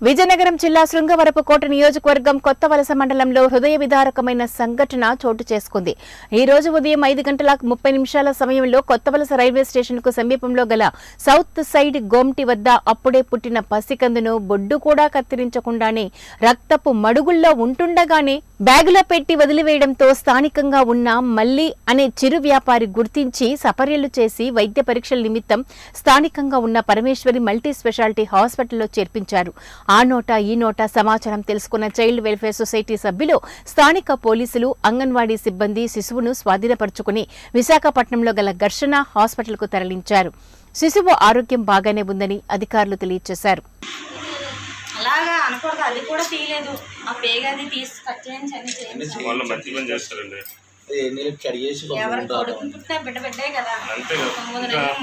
విజయనగరం జిల్లా శృంగవరపుకోట నియోజకవర్గం కొత్తవలస మండలంలో హృదయ విదారకమైన సంఘటన చోటు చేసుకుంది. ఈ రోజు ఉదయం 5:30 సమయంలో కొత్తవలస రైల్వే స్టేషన్ కు సమీపంలో గల సౌత్ సైడ్ గోమ్టి వద్ద అప్పుడే పుట్టిన పసికందును బొడ్డు కూడా కత్తిరించకుండానే రక్తపు మడుగుల్లో ఉంటుండగానే బ్యాగులో పెట్టి వదిలివేయడంతో స్థానికంగా ఉన్న మల్లి అనే చిరు వ్యాపారి గుర్తించి సపర్యలు చేసి వైద్య పరీక్షల నిమిత్తం స్థానికంగా ఉన్న పరమేశ్వరి మల్టీ స్పెషాలిటీ హాస్పిటల్లో చేర్పించారు. ఆ నోటా ఈ నోటా సమాచారం తెలుసుకున్న చైల్డ్ వెల్ఫేర్ సొసైటీ సభ్యులు, స్థానిక పోలీసులు, అంగన్వాడీ సిబ్బంది శిశువును స్వాధీనపరుచుకుని విశాఖపట్నంలో గల ఘర్షణ హాస్పిటల్కు తరలించారు. శిశువు ఆరోగ్యం బాగానే ఉందని అధికారులు తెలియజేశారు. అలాగా అనకూడదు, అది కూడా తీయలేదు. ఆ పేగది తీసి కట్ చేయించి ఎవరు కొడుకుని పుట్టినా బిడ్డ బిడ్డే కదా.